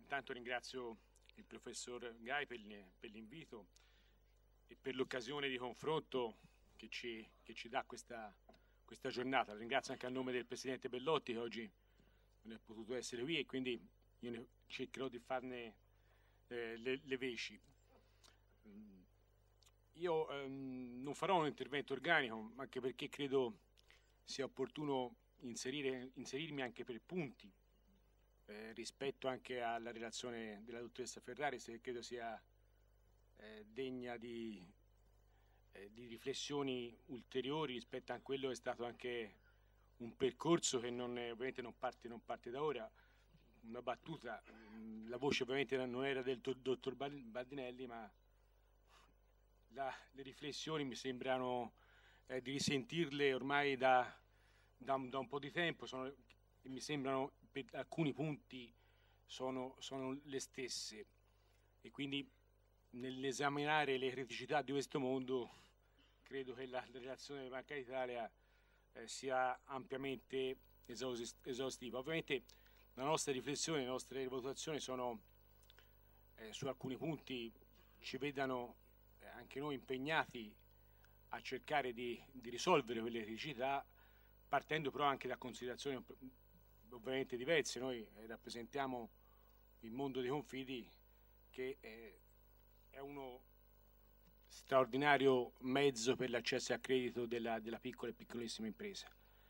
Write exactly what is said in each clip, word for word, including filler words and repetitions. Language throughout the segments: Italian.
intanto ringrazio il professor Gai per l'invito e per l'occasione di confronto che ci, che ci dà questa, questa giornata. Lo ringrazio anche a nome del Presidente Bellotti, che oggi non è potuto essere qui, e quindi io ne cercherò di farne eh, le, le veci. Io ehm, non farò un intervento organico, anche perché credo sia opportuno inserire, inserirmi anche per punti eh, rispetto anche alla relazione della dottoressa Ferraris, che credo sia eh, degna di, eh, di riflessioni ulteriori rispetto a quello che è stato anche un percorso che non è, ovviamente non parte, non parte da ora. Una battuta, la voce ovviamente non era del dottor Baldinelli, ma la, le riflessioni mi sembrano eh, di risentirle ormai da, da, un, da un po' di tempo, sono, e mi sembrano per alcuni punti sono, sono le stesse, e quindi nell'esaminare le criticità di questo mondo credo che la, la relazione della Banca d'Italia eh, sia ampiamente esaustiva. Ovviamente la nostra riflessione, le nostre valutazioni sono eh, su alcuni punti ci vedano eh, anche noi impegnati a cercare di, di risolvere quelle criticità, partendo però anche da considerazioni ovviamente diverse. Noi eh, rappresentiamo il mondo dei confidi, che eh, è uno straordinario mezzo per l'accesso al credito della, della piccola e piccolissima impresa,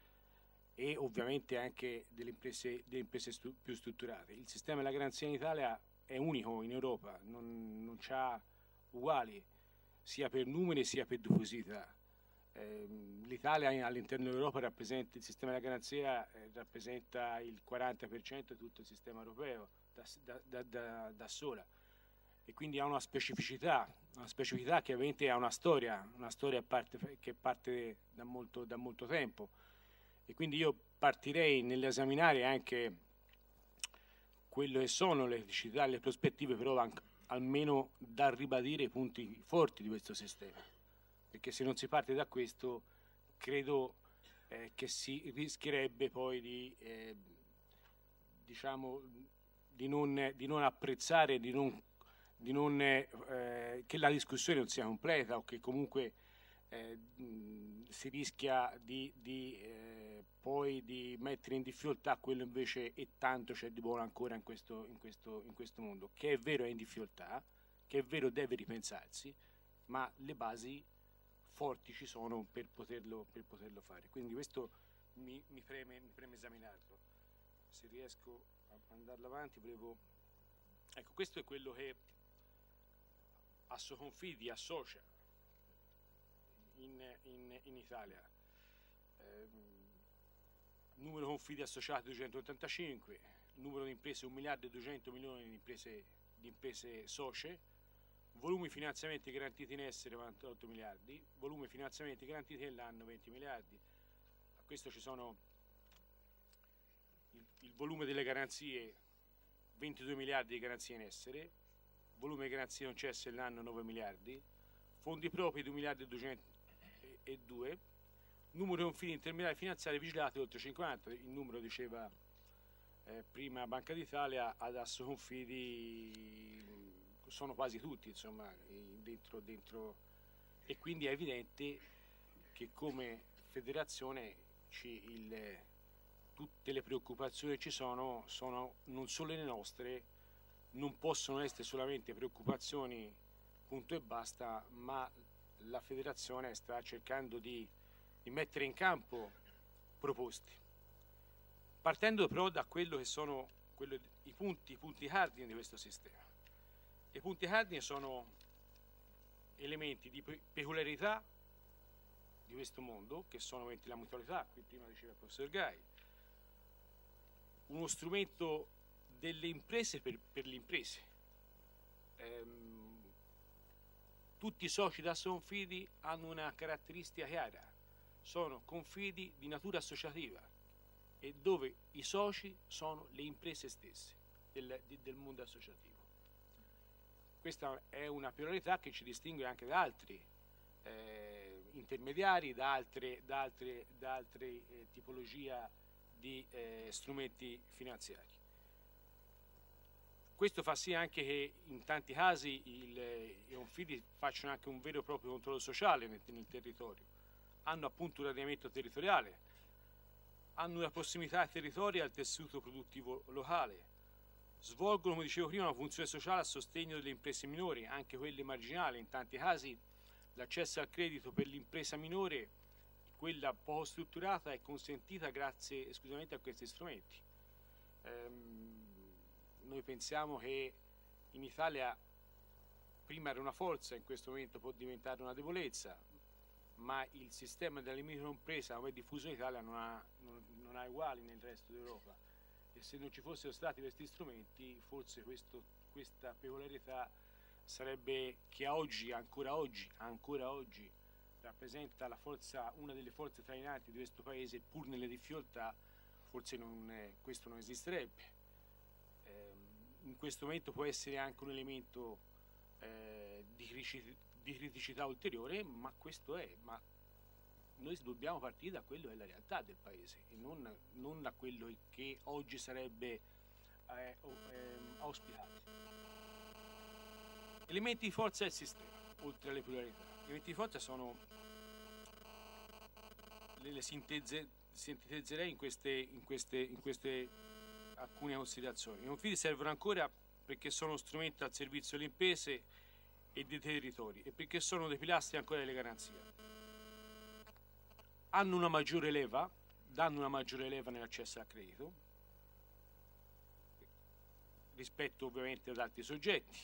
e ovviamente anche delle imprese, delle imprese stu più strutturate. Il sistema della garanzia in Italia è unico in Europa, non, non c'ha uguali, sia per numeri sia per diffusità. Eh, L'Italia all'interno dell'Europa rappresenta, il sistema della garanzia eh, rappresenta il quaranta per cento di tutto il sistema europeo da, da, da, da sola, e quindi ha una specificità, una specificità che ovviamente ha una storia, una storia parte, che parte da molto, da molto tempo. E quindi io partirei nell'esaminare anche quello che sono le criticità, le prospettive, però anche, almeno da ribadire i punti forti di questo sistema, perché se non si parte da questo credo eh, che si rischierebbe poi di, eh, diciamo, di, non, di non apprezzare, di non, di non, eh, che la discussione non sia completa, o che comunque eh, mh, si rischia di, di eh, poi di mettere in difficoltà quello invece, e tanto c'è di buono ancora in questo, in, questo, in questo mondo, che è vero è in difficoltà, che è vero deve ripensarsi, ma le basi forti ci sono per poterlo, per poterlo fare. Quindi questo mi, mi, preme, mi preme esaminarlo. Se riesco a andarlo avanti, volevo... Ecco, questo è quello che Assoconfidi associa in, in, in Italia. Eh, numero confidi associati duecentottantacinque, numero di imprese un miliardo e duecento milioni di imprese, di imprese socie, volumi finanziamenti garantiti in essere novantotto miliardi, volume finanziamenti garantiti nell'anno venti miliardi. A questo ci sono il, il volume delle garanzie, ventidue miliardi di garanzie in essere, volume di garanzie concesse nell'anno nove miliardi, fondi propri due miliardi e duecentodue, numero di confidi intermediari finanziari vigilati oltre cinquanta, il numero diceva eh, prima Banca d'Italia, ad Assoconfidi sono quasi tutti, insomma, dentro, dentro, e quindi è evidente che come federazione ci, il, tutte le preoccupazioni che ci sono sono non solo le nostre, non possono essere solamente preoccupazioni punto e basta, ma la federazione sta cercando di, di mettere in campo proposte, partendo però da quello che sono quello, i punti, i punti cardine di questo sistema. I punti cardine sono elementi di peculiarità di questo mondo, che sono la mutualità, qui prima diceva il professor Gai, uno strumento delle imprese per, per le imprese. Ehm, tutti i soci da Assoconfidi hanno una caratteristica chiara, sono confidi di natura associativa, e dove i soci sono le imprese stesse del, del mondo associativo. Questa è una priorità che ci distingue anche da altri eh, intermediari, da altre, da altre, da altre eh, tipologie di eh, strumenti finanziari. Questo fa sì anche che in tanti casi il, i confidi facciano anche un vero e proprio controllo sociale nel, nel territorio. Hanno appunto un radiamento territoriale, hanno una prossimità ai territori e al tessuto produttivo locale, svolgono, come dicevo prima, una funzione sociale a sostegno delle imprese minori, anche quelle marginali. In tanti casi l'accesso al credito per l'impresa minore, quella poco strutturata, è consentita grazie esclusivamente a questi strumenti. Ehm, noi pensiamo che in Italia prima era una forza, in questo momento può diventare una debolezza, ma il sistema della microimpresa come è diffuso in Italia non ha, non, non ha uguali nel resto d'Europa, e se non ci fossero stati questi strumenti forse questo, questa peculiarità sarebbe, che oggi, ancora oggi, ancora oggi rappresenta la forza, una delle forze trainanti di questo paese, pur nelle difficoltà, forse non, eh, questo non esisterebbe. Eh, in questo momento può essere anche un elemento eh, di, criticità, di criticità ulteriore, ma questo è, ma noi dobbiamo partire da quello che è la realtà del paese e non, non da quello che oggi sarebbe eh, eh, auspicato. Elementi di forza del sistema, oltre alle pluralità. Elementi di forza sono, le, le sintezze, sintetizzerei in queste, in, queste, in queste alcune considerazioni. I confidi servono ancora perché sono strumenti al servizio delle imprese e dei territori e perché sono dei pilastri ancora delle garanzie. Hanno una maggiore leva, danno una maggiore leva nell'accesso al credito rispetto ovviamente ad altri soggetti,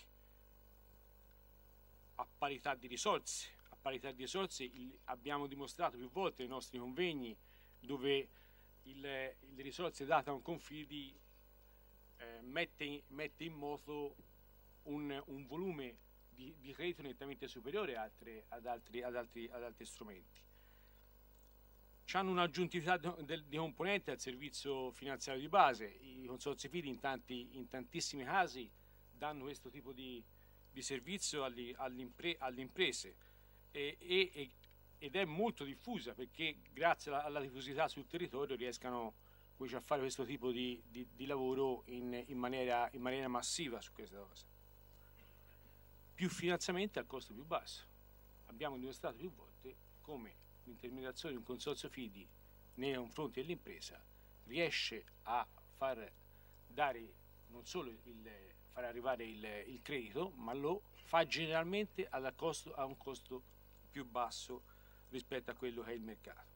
a parità di risorse. A parità di risorse il, abbiamo dimostrato più volte nei nostri convegni dove il, le risorse date a un confidi eh, mette, mette in moto un, un volume di, di credito nettamente superiore altre, ad, altri, ad, altri, ad altri strumenti. Hanno un'aggiuntività di, di componente al servizio finanziario di base. I consorzi fidi in, tanti, in tantissimi casi danno questo tipo di, di servizio alle, alle, impre, alle imprese e, e, ed è molto diffusa perché grazie alla, alla diffusità sul territorio riescano a fare questo tipo di, di, di lavoro in, in, maniera, in maniera massiva su questa cosa. Più finanziamenti al costo più basso. Abbiamo dimostrato più volte come l'intermediazione di un consorzio fidi nei confronti dell'impresa riesce a far dare non solo il, far arrivare il, il credito, ma lo fa generalmente ad costo, a un costo più basso rispetto a quello che è il mercato.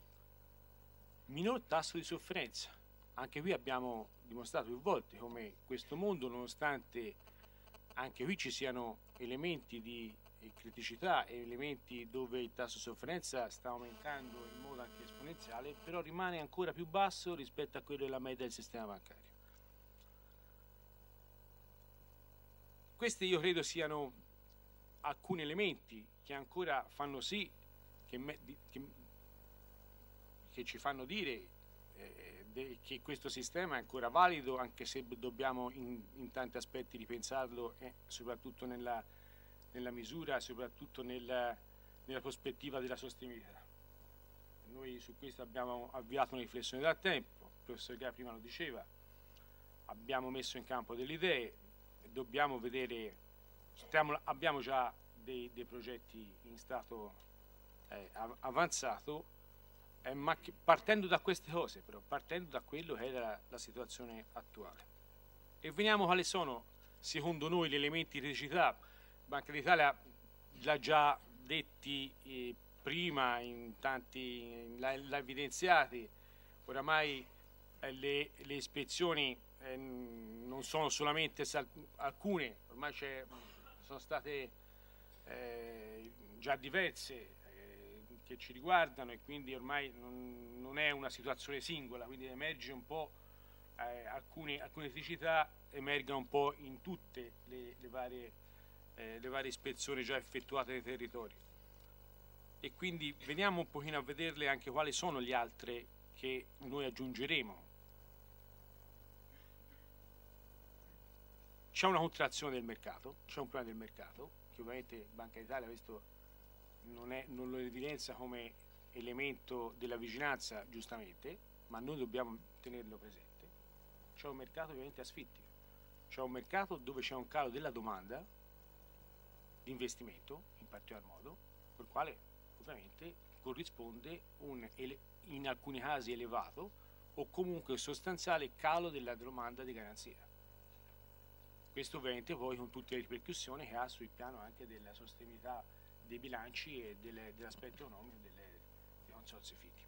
Minor tasso di sofferenza. Anche qui abbiamo dimostrato più volte come questo mondo, nonostante anche qui ci siano elementi di criticità e elementi dove il tasso di sofferenza sta aumentando in modo anche esponenziale, però rimane ancora più basso rispetto a quello della media del sistema bancario. Questi io credo siano alcuni elementi che ancora fanno sì che, me, che, che ci fanno dire eh, de, che questo sistema è ancora valido, anche se dobbiamo in, in tanti aspetti ripensarlo e soprattutto nella nella misura e soprattutto nel, nella prospettiva della sostenibilità. Noi su questo abbiamo avviato una riflessione da tempo, il professor Gai prima lo diceva, abbiamo messo in campo delle idee, dobbiamo vedere, stiamo, abbiamo già dei, dei progetti in stato eh, avanzato, eh, ma che, partendo da queste cose, però partendo da quello che è la, la situazione attuale. E vediamo quali sono, secondo noi, gli elementi di criticità. Banca d'Italia l'ha già detti eh, prima, in tanti l'ha evidenziati, oramai eh, le, le ispezioni eh, non sono solamente alcune, ormai sono state eh, già diverse eh, che ci riguardano e quindi ormai non, non è una situazione singola, quindi emerge un po' eh, alcune, alcune criticità emergono un po' in tutte le, le varie Eh, le varie ispezioni già effettuate nei territori e quindi veniamo un pochino a vederle anche quali sono gli altri che noi aggiungeremo. C'è una contrazione del mercato, c'è un problema del mercato che ovviamente Banca d'Italia questo non, è, non lo evidenzia come elemento della vigilanza giustamente, ma noi dobbiamo tenerlo presente. C'è un mercato ovviamente asfittico, c'è un mercato dove c'è un calo della domanda di investimento, in particolar modo, col quale ovviamente corrisponde un, in alcuni casi elevato o comunque sostanziale calo della domanda di garanzia. Questo ovviamente poi con tutte le ripercussioni che ha sul piano anche della sostenibilità dei bilanci e dell'aspetto economico delle, dei consorzi fidi.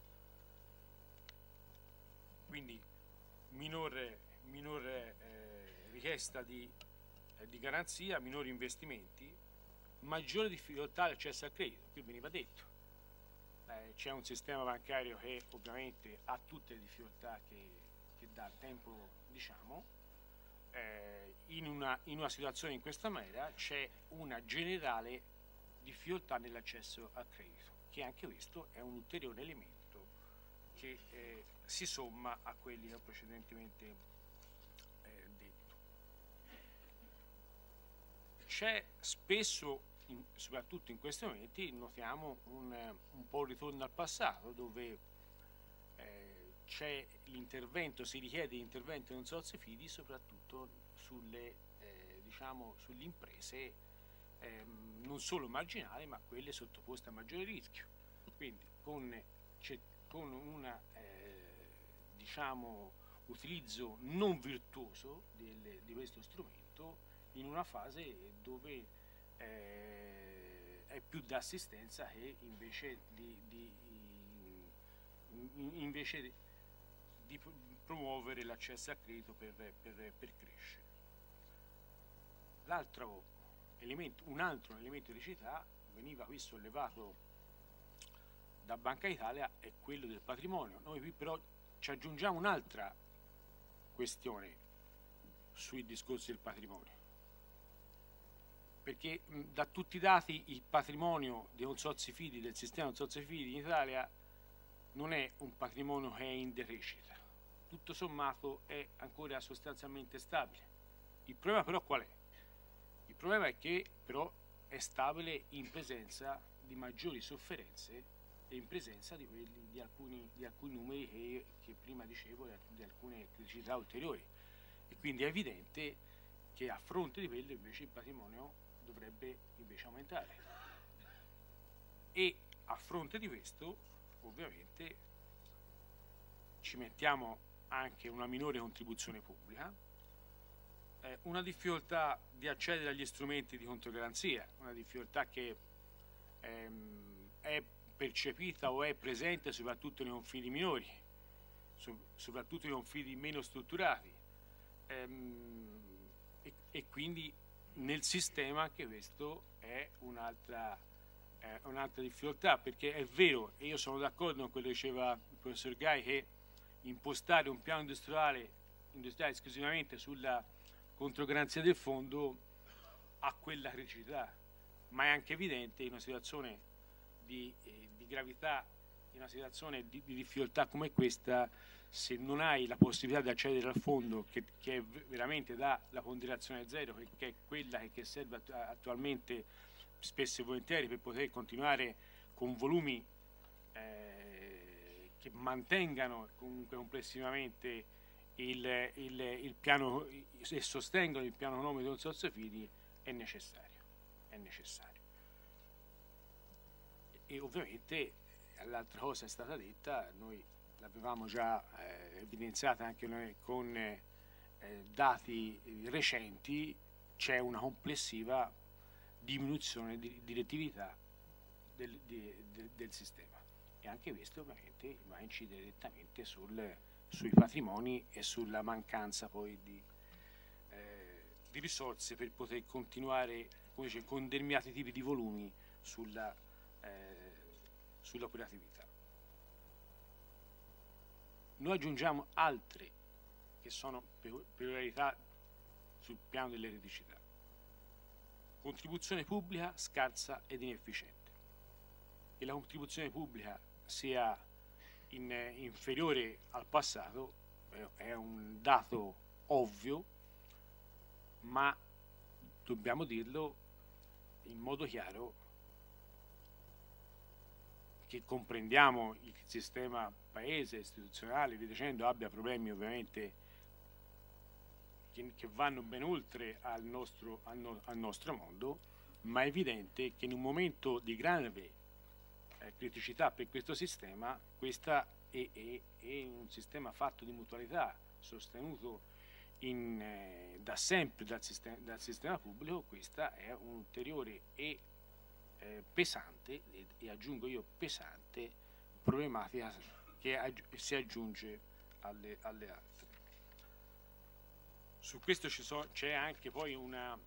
Quindi minore, minore eh, richiesta di, eh, di garanzia, minori investimenti, maggiore difficoltà all'accesso al credito. Qui veniva detto, eh, c'è un sistema bancario che ovviamente ha tutte le difficoltà che, che da tempo diciamo, eh, in, una, in una situazione in questa maniera c'è una generale difficoltà nell'accesso al credito, che anche questo è un ulteriore elemento che eh, si somma a quelli che ho precedentemente eh, detto. C'è spesso, in, soprattutto in questi momenti, notiamo un, un po' un ritorno al passato, dove eh, c'è l'intervento, si richiede l'intervento in consorzi fidi soprattutto sulle, eh, diciamo, sulle imprese eh, non solo marginali, ma quelle sottoposte a maggiore rischio. Quindi con, con un eh, diciamo, utilizzo non virtuoso del, di questo strumento in una fase dove eh, è più d'assistenza che invece di, di, invece di, di promuovere l'accesso al credito per, per, per crescere. L'altro elemento, un altro elemento di criticità veniva qui sollevato da Banca d'Italia è quello del patrimonio. Noi qui però ci aggiungiamo un'altra questione sui discorsi del patrimonio, perché mh, da tutti i dati il patrimonio dei consorzi fidi, del sistema consorzi fidi in Italia non è un patrimonio che è in decrescita, tutto sommato è ancora sostanzialmente stabile. Il problema però qual è? Il problema è che però è stabile in presenza di maggiori sofferenze e in presenza di, quelli, di, alcuni, di alcuni numeri che, che prima dicevo, di alcune criticità ulteriori, e quindi è evidente che a fronte di quello invece il patrimonio dovrebbe invece aumentare, e a fronte di questo ovviamente ci mettiamo anche una minore contribuzione pubblica, eh, una difficoltà di accedere agli strumenti di controgaranzia, una difficoltà che ehm, è percepita o è presente soprattutto nei confidi minori, so, soprattutto nei confidi meno strutturati, ehm, e, e quindi nel sistema anche questo è un'altra eh, un'altra difficoltà, perché è vero, e io sono d'accordo con quello che diceva il professor Gai, che impostare un piano industriale, industriale esclusivamente sulla controgaranzia del fondo ha quella criticità, ma è anche evidente in una situazione di, eh, di gravità, in una situazione di, di difficoltà come questa, se non hai la possibilità di accedere al fondo, che, che è veramente dà la ponderazione zero, che, che è quella che, che serve attualmente spesso e volentieri per poter continuare con volumi eh, che mantengano comunque complessivamente il, il, il piano e sostengono il piano economico dei consorzi fidi, è necessario, è necessario. E ovviamente l'altra cosa è stata detta, noi l'avevamo già eh, evidenziata anche noi con eh, dati recenti, c'è una complessiva diminuzione di direttività del, di, de, del sistema, e anche questo ovviamente va a incidere direttamente sul, sui patrimoni e sulla mancanza poi di, eh, di risorse per poter continuare, come dice, con determinati tipi di volumi sulla, eh, sull'operatività. Noi aggiungiamo altre che sono peculiarità sul piano delle criticità. Contribuzione pubblica scarsa ed inefficiente, e la contribuzione pubblica sia in, eh, inferiore al passato eh, è un dato ovvio, ma dobbiamo dirlo in modo chiaro che comprendiamo il sistema paese, istituzionale, via dicendo, abbia problemi ovviamente che, che vanno ben oltre al nostro, al, no, al nostro mondo, ma è evidente che in un momento di grave eh, criticità per questo sistema, questa è, è, è un sistema fatto di mutualità, sostenuto in, eh, da sempre dal sistema, dal sistema pubblico. Questa è un'ulteriore e eh, pesante, e, e aggiungo io pesante, problematica che aggi si aggiunge alle, alle altre. Su questo c'è anche poi una,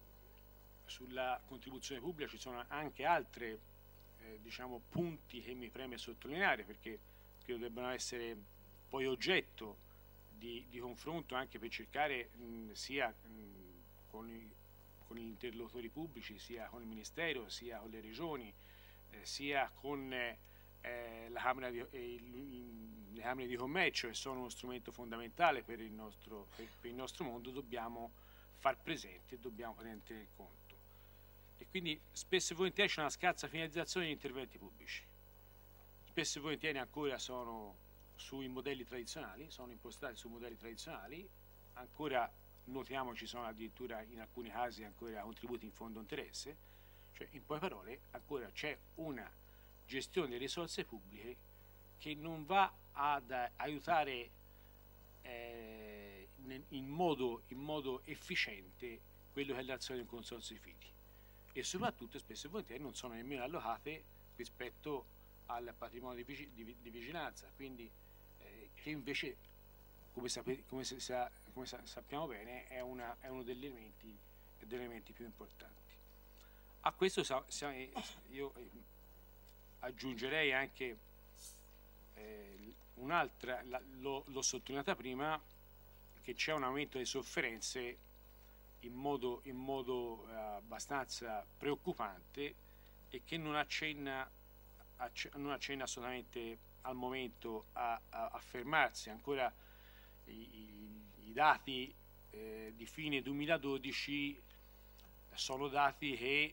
sulla contribuzione pubblica ci sono anche altri eh, diciamo, punti che mi preme sottolineare, perché credo debbano essere poi oggetto di, di confronto anche per cercare mh, sia mh, con, i, con gli interlocutori pubblici, sia con il Ministero, sia con le regioni, eh, sia con eh, la Camera di, eh, il, le Camere di Commercio, che sono uno strumento fondamentale per il nostro, per, per il nostro mondo. Dobbiamo far presente e dobbiamo prendere conto. E quindi spesso e volentieri c'è una scarsa finalizzazione degli interventi pubblici. Spesso e volentieri ancora sono sui modelli tradizionali, sono impostati su modelli tradizionali, ancora notiamo ci sono addirittura in alcuni casi ancora contributi in fondo interesse, cioè in poche parole ancora c'è una gestione delle risorse pubbliche che non va ad aiutare eh, in, modo, in modo efficiente quello che è l'azione di un consorzio di fidi, e soprattutto spesso e volentieri non sono nemmeno allocate rispetto al patrimonio di, di, di vigilanza, quindi eh, che invece come, sapete, come, sa, come sa, sappiamo bene è, una, è uno degli elementi, degli elementi più importanti. A questo sa, sa, io aggiungerei anche eh, un'altra, l'ho sottolineata prima, che c'è un aumento delle sofferenze in modo, in modo eh, abbastanza preoccupante, e che non accenna, acc non accenna assolutamente al momento a, a, a fermarsi. Ancora i, i, i dati eh, di fine duemiladodici sono dati che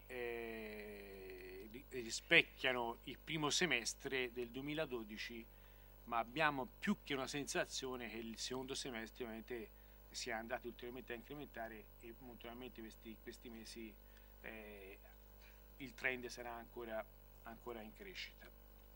eh, rispecchiano il primo semestre del duemiladodici, ma abbiamo più che una sensazione che il secondo semestre ovviamente si è andati ulteriormente a incrementare, e naturalmente questi, questi mesi eh, il trend sarà ancora, ancora in crescita.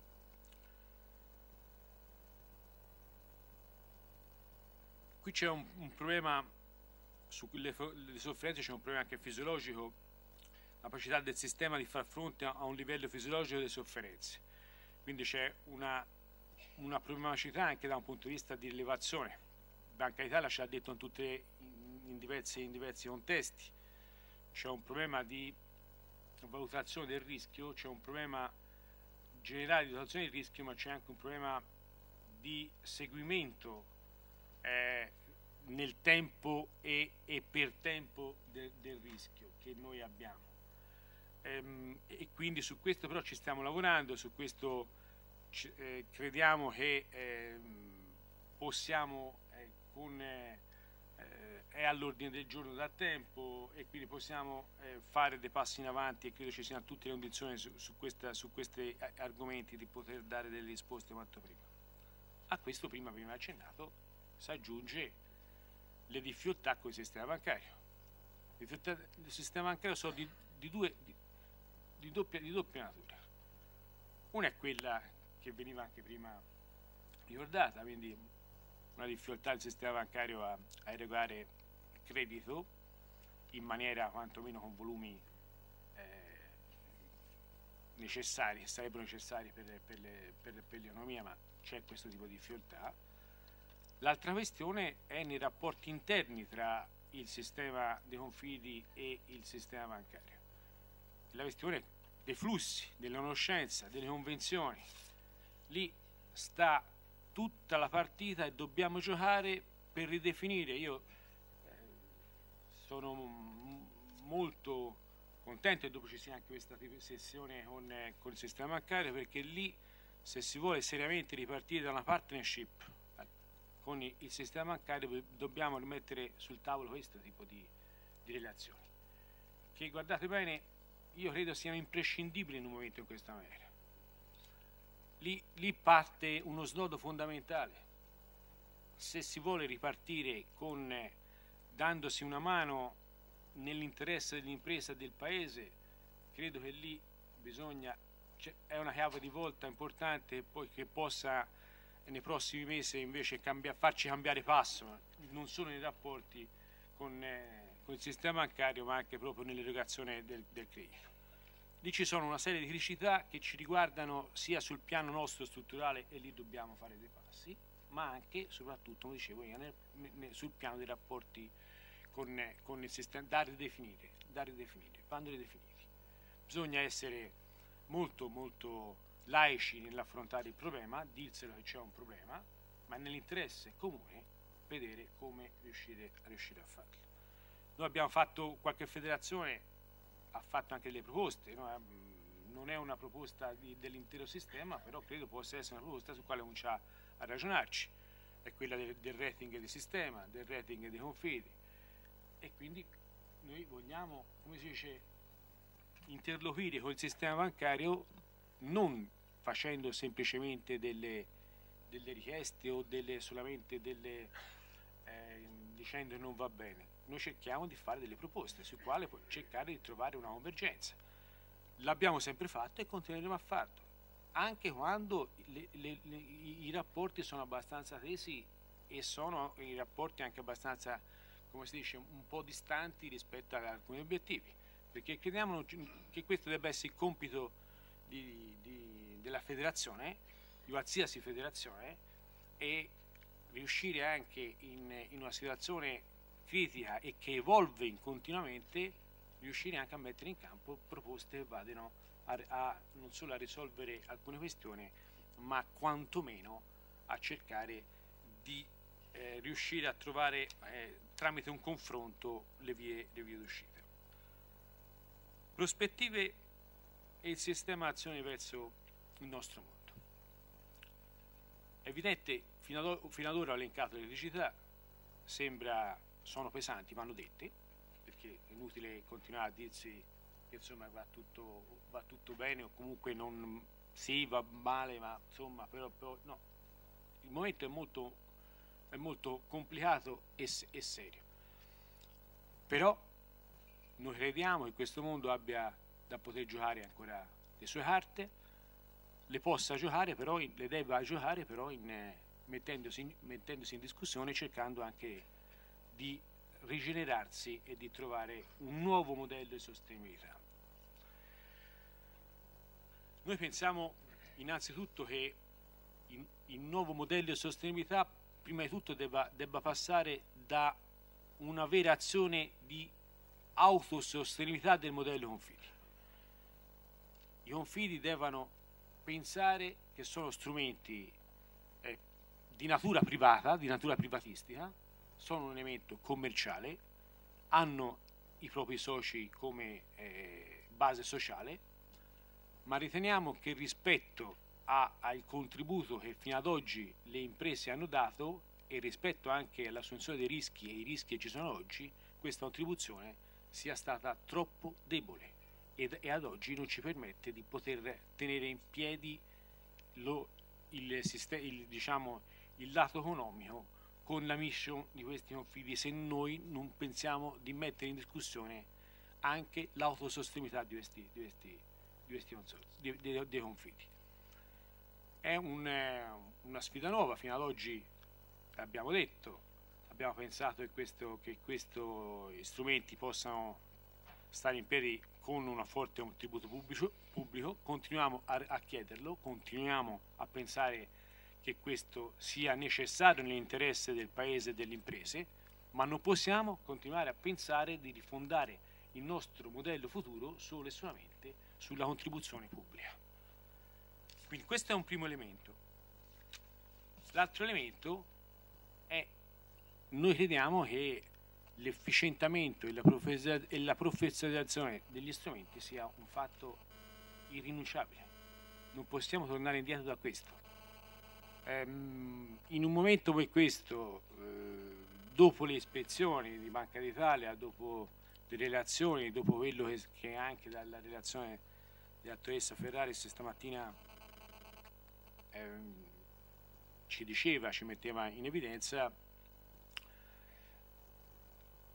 Qui c'è un, un problema, su le, le sofferenze c'è un problema anche fisiologico, la capacità del sistema di far fronte a, a un livello fisiologico delle sofferenze, quindi c'è una, una problematicità anche da un punto di vista di rilevazione. Banca d'Italia ci ha detto in, tutte, in, in, diversi, in diversi contesti, c'è un problema di valutazione del rischio, c'è un problema generale di valutazione del rischio, ma c'è anche un problema di seguimento eh, nel tempo e, e per tempo de, del rischio che noi abbiamo. Ehm, e quindi su questo però ci stiamo lavorando, su questo eh, crediamo che eh, possiamo eh, con, eh, è all'ordine del giorno da tempo, e quindi possiamo eh, fare dei passi in avanti, e credo ci siano tutte le condizioni su, su, questa, su questi argomenti di poter dare delle risposte quanto prima. A questo prima prima accennato si aggiunge le difficoltà con il sistema bancario. Le difficoltà del sistema bancario sono di, di, due, di, di, doppia, di doppia natura. Una è quella che veniva anche prima ricordata, quindi una difficoltà del sistema bancario a, a erogare credito in maniera quantomeno con volumi eh, necessari, che sarebbero necessari per, per, le, per, per l'economia, ma c'è questo tipo di difficoltà. L'altra questione è nei rapporti interni tra il sistema dei confidi e il sistema bancario. La questione dei flussi, della conoscenza, delle convenzioni. Lì sta tutta la partita e dobbiamo giocare per ridefinire. Io eh, sono molto contento che dopo ci sia anche questa sessione con, eh, con il sistema bancario, perché lì, se si vuole seriamente ripartire da una partnership eh, con il, il sistema bancario, dobbiamo rimettere sul tavolo questo tipo di, di relazioni, che, guardate bene, io credo siano imprescindibili in un momento in questa maniera. Lì, lì parte uno snodo fondamentale. Se si vuole ripartire con dandosi una mano nell'interesse dell'impresa e del paese, credo che lì bisogna, cioè, è una chiave di volta importante poi che possa nei prossimi mesi invece cambia, farci cambiare passo, non solo nei rapporti con, eh, con il sistema bancario, ma anche proprio nell'erogazione del, del credito. Lì ci sono una serie di criticità che ci riguardano sia sul piano nostro strutturale, e lì dobbiamo fare dei passi, ma anche, soprattutto, come dicevo io, nel, nel, sul piano dei rapporti con, con il sistema, da ridefinire, da ridefinire, quando ridefiniti. Bisogna essere molto, molto laici nell'affrontare il problema, dirselo che c'è un problema, ma nell'interesse comune vedere come riuscire a, riuscire a farlo. Noi abbiamo fatto, qualche federazione ha fatto anche delle proposte, no? Non è una proposta dell'intero sistema, però credo possa essere una proposta su quale cominciare a ragionarci, è quella del, del rating del sistema, del rating dei confidi, e quindi noi vogliamo, come si dice, interloquire con il sistema bancario non facendo semplicemente delle, delle richieste o delle, solamente delle, eh, dicendo che non va bene. Noi cerchiamo di fare delle proposte su quale cercare di trovare una convergenza. L'abbiamo sempre fatto e continueremo a farlo, anche quando le, le, le, i rapporti sono abbastanza tesi e sono i rapporti anche abbastanza, come si dice, un po' distanti rispetto ad alcuni obiettivi, perché crediamo che questo debba essere il compito di, di, della federazione, di qualsiasi federazione, e riuscire anche in, in una situazione critica e che evolve continuamente, riuscire anche a mettere in campo proposte che vadano a, a non solo a risolvere alcune questioni, ma quantomeno a cercare di eh, riuscire a trovare eh, tramite un confronto le vie, le vie d'uscita. Prospettive e il sistema d'azione verso il nostro mondo. È evidente, fino ad, fino ad ora ho elencato le criticità, sembra sono pesanti, vanno dette, perché è inutile continuare a dirsi che insomma va tutto, va tutto bene, o comunque non, sì, va male, ma insomma, però, però no, il momento è molto, è molto complicato e, e serio. Però noi crediamo che questo mondo abbia da poter giocare ancora le sue carte, le possa giocare, però in, le debba giocare però in, eh, mettendosi, in, mettendosi in discussione, cercando anche di rigenerarsi e di trovare un nuovo modello di sostenibilità. Noi pensiamo innanzitutto che il, il nuovo modello di sostenibilità prima di tutto debba, debba passare da una vera azione di autosostenibilità del modello confidi. I confidi devono pensare che sono strumenti eh, di natura privata, di natura privatistica, sono un elemento commerciale, hanno i propri soci come eh, base sociale, ma riteniamo che rispetto a, al contributo che fino ad oggi le imprese hanno dato e rispetto anche all'assunzione dei rischi e i rischi che ci sono oggi, questa contribuzione sia stata troppo debole ed, e ad oggi non ci permette di poter tenere in piedi lo, il, il, diciamo, il lato economico con la mission di questi confidi, se noi non pensiamo di mettere in discussione anche l'autosostenibilità di questi, di questi, di questi consorzi, dei, dei, dei confidi. È un, eh, una sfida nuova, fino ad oggi abbiamo detto, abbiamo pensato che, questo, che questi strumenti possano stare in piedi con un forte contributo pubblico, pubblico. Continuiamo a, a chiederlo, continuiamo a pensare che questo sia necessario nell'interesse del Paese e delle imprese, ma non possiamo continuare a pensare di rifondare il nostro modello futuro solo e solamente sulla contribuzione pubblica. Quindi questo è un primo elemento. L'altro elemento è, noi crediamo che l'efficientamento e la professionalizzazione degli strumenti sia un fatto irrinunciabile. Non possiamo tornare indietro da questo. In un momento come questo, eh, dopo le ispezioni di Banca d'Italia, dopo le relazioni, dopo quello che, che anche dalla relazione della dottoressa Ferraris stamattina eh, ci diceva, ci metteva in evidenza,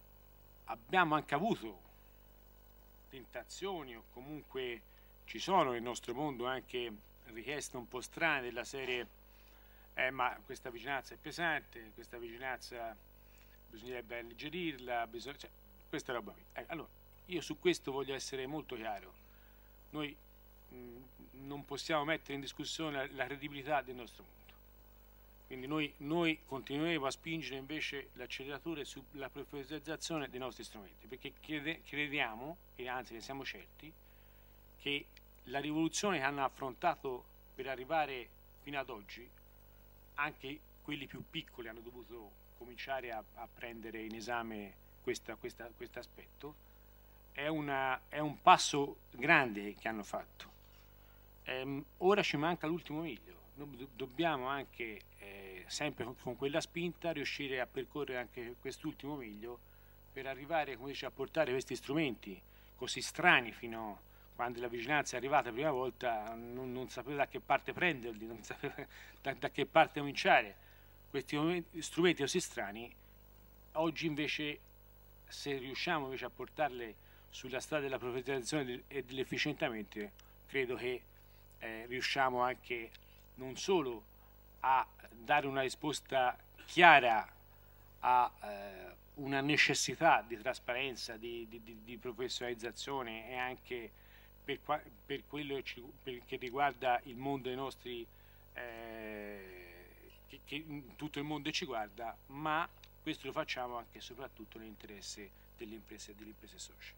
abbiamo anche avuto tentazioni, o comunque ci sono nel nostro mondo anche richieste un po' strane della serie eh, ma questa vicinanza è pesante, questa vicinanza bisognerebbe alleggerirla, bisogna, cioè, questa roba qui. Eh, allora, io su questo voglio essere molto chiaro. Noi mh, non possiamo mettere in discussione la, la credibilità del nostro mondo. Quindi noi, noi continueremo a spingere invece l'acceleratore sulla professionalizzazione dei nostri strumenti, perché crede, crediamo, e anzi ne siamo certi, che la rivoluzione che hanno affrontato per arrivare fino ad oggi, anche quelli più piccoli hanno dovuto cominciare a, a prendere in esame questo aspetto, è, una, è un passo grande che hanno fatto. Ehm, ora ci manca l'ultimo miglio. Noi dobbiamo anche, eh, sempre con, con quella spinta, riuscire a percorrere anche quest'ultimo miglio per arrivare, come dice, a portare questi strumenti così strani fino a quando la vigilanza è arrivata la prima volta, non, non sapeva da che parte prenderli, non sapeva da, da che parte cominciare. Questi strumenti così strani, oggi invece, se riusciamo invece a portarli sulla strada della professionalizzazione e dell'efficientamento, credo che eh, riusciamo anche non solo a dare una risposta chiara a eh, una necessità di trasparenza, di, di, di professionalizzazione, e anche per, qua, per quello che, per, che riguarda il mondo dei nostri, eh, che, che tutto il mondo ci guarda, ma questo lo facciamo anche e soprattutto nell'interesse delle imprese e delle imprese socie.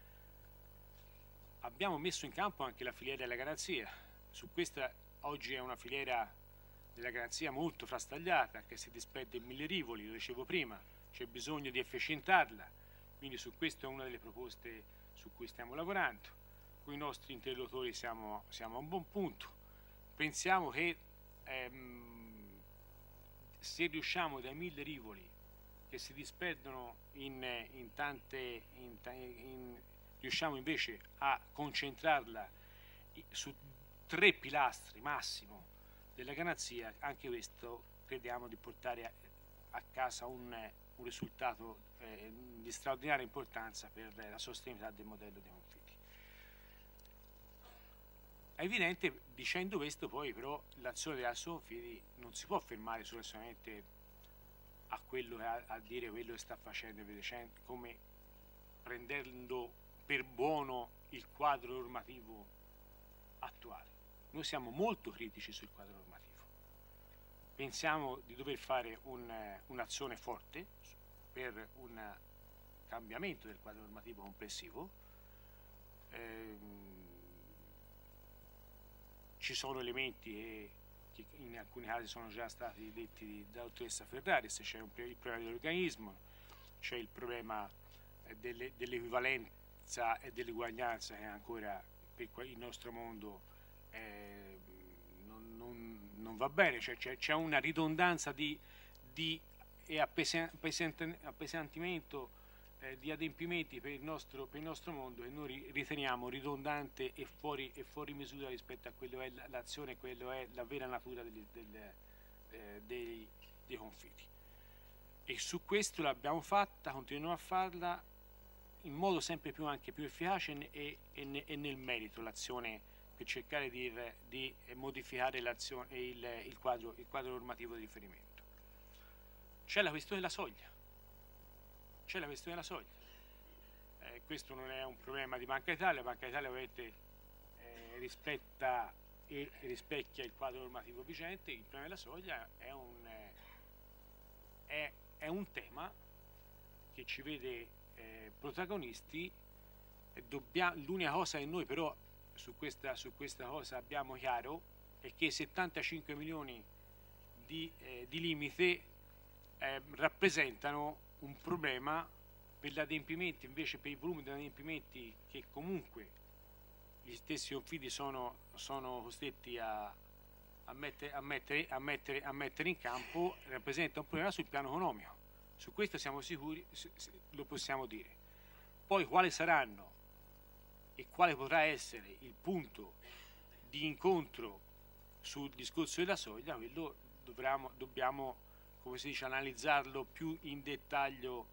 Abbiamo messo in campo anche la filiera della garanzia. Su questa oggi è una filiera della garanzia molto frastagliata, che si disperde in mille rivoli, lo dicevo prima, c'è bisogno di efficientarla, quindi su questo è una delle proposte su cui stiamo lavorando. Con i nostri interlocutori siamo, siamo a un buon punto. Pensiamo che ehm, se riusciamo dai mille rivoli che si disperdono in, in tante, in, in, riusciamo invece a concentrarla su tre pilastri massimo della garanzia, anche questo crediamo di portare a, a casa un, un risultato eh, di straordinaria importanza per la sostenibilità del modello dei confidi. È evidente, dicendo questo, poi però l'azione della Confidi non si può fermare solamente a quello che a, a dire quello che sta facendo come prendendo per buono il quadro normativo attuale. Noi siamo molto critici sul quadro normativo. Pensiamo di dover fare un'azione un forte per un cambiamento del quadro normativo complessivo. Ehm, ci sono elementi che, che in alcuni casi sono già stati detti dalla dottoressa Ferraris, c'è il problema dell'organismo, c'è il problema delle, dell'equivalenza e dell'uguaglianza che ancora per il nostro mondo eh, non, non, non va bene, cioè c'è una ridondanza di, di e appesantimento eh, di adempimenti per il, nostro, per il nostro mondo, che noi riteniamo ridondante e fuori, e fuori misura rispetto a quello che è l'azione, quello è la vera natura degli, del, eh, dei, dei confidi. E su questo l'abbiamo fatta, continuiamo a farla in modo sempre più, anche più efficace e, e, e nel merito l'azione, per cercare di, di modificare l'azione, il, il, quadro, il quadro normativo di riferimento. C'è la questione della soglia, c'è la questione della soglia. Eh, questo non è un problema di Banca d'Italia, Banca d'Italia ovviamente eh, rispetta e rispecchia il quadro normativo vigente. Il problema della soglia è un, eh, è, è un tema che ci vede eh, protagonisti. L'unica cosa che noi però su questa, su questa cosa abbiamo chiaro è che settantacinque milioni di, eh, di limite eh, rappresentano un problema per gli adempimenti, invece per il volume degli adempimenti che comunque gli stessi confidi sono, sono costretti a, a, mettere, a, mettere, a, mettere, a mettere in campo, rappresenta un problema sul piano economico. Su questo siamo sicuri, lo possiamo dire. Poi quali saranno e quale potrà essere il punto di incontro sul discorso della soglia, quello dovremo, dobbiamo, come si dice, analizzarlo più in dettaglio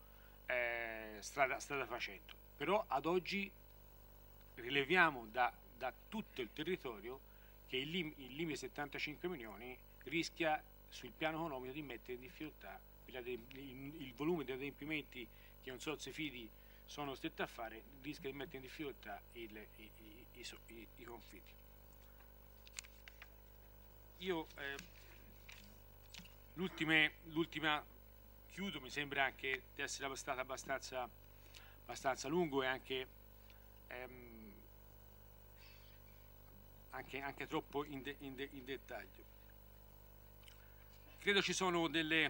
eh, strada, strada facendo. Però ad oggi rileviamo da, da tutto il territorio che il, lim, il limite settantacinque milioni rischia sul piano economico di mettere in difficoltà il, il, il volume di adempimenti che un Consorzio Fidi sono costretti a fare, rischia di mettere in difficoltà il, i, i, i, i, i confidi. Io eh, l'ultima chiudo, mi sembra anche di essere stato abbastanza, abbastanza lungo e anche, ehm, anche, anche troppo in, de, in, de, in dettaglio. Credo ci sono delle,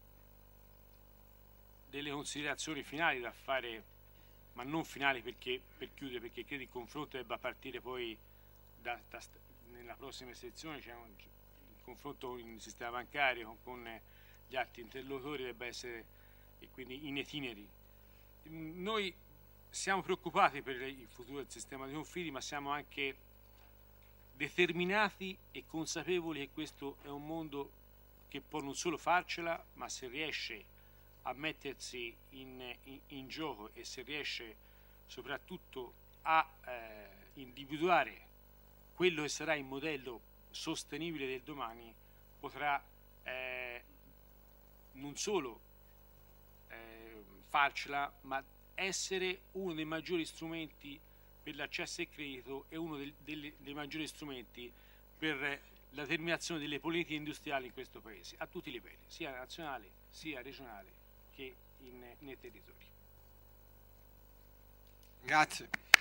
delle considerazioni finali da fare, ma non finali perché, per chiudere, perché credo il confronto debba partire poi da, da, nella prossima sezione, c'è un il confronto con il sistema bancario, con, con gli altri interlocutori debba essere e quindi in itineri. Noi siamo preoccupati per il futuro del sistema dei confidi, ma siamo anche determinati e consapevoli che questo è un mondo che può non solo farcela, ma se riesce a mettersi in, in, in gioco e se riesce soprattutto a eh, individuare quello che sarà il modello sostenibile del domani, potrà eh, non solo eh, farcela, ma essere uno dei maggiori strumenti per l'accesso al credito e uno del, delle, dei maggiori strumenti per la terminazione delle politiche industriali in questo Paese, a tutti i livelli, sia nazionale, sia regionale che in, nei territori. Grazie.